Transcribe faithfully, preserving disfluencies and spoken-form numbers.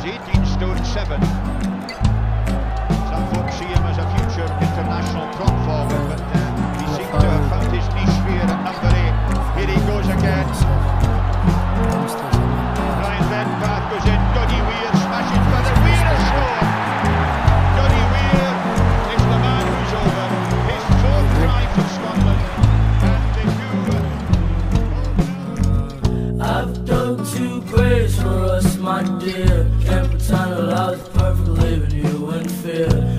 He's eighteen stone seven. Some folks see him as a future international prop forward, but uh, he seemed to have found his niche here at number eight. Here he goes again. Ryan Redpath goes in. Donny Weir smashes further. Weir has scored. Donny Weir is the man who's over. His fourth try for Scotland. And they do. I've dug two graves for us, my dear. Can't pretend that I was perfect, leaving you in fear.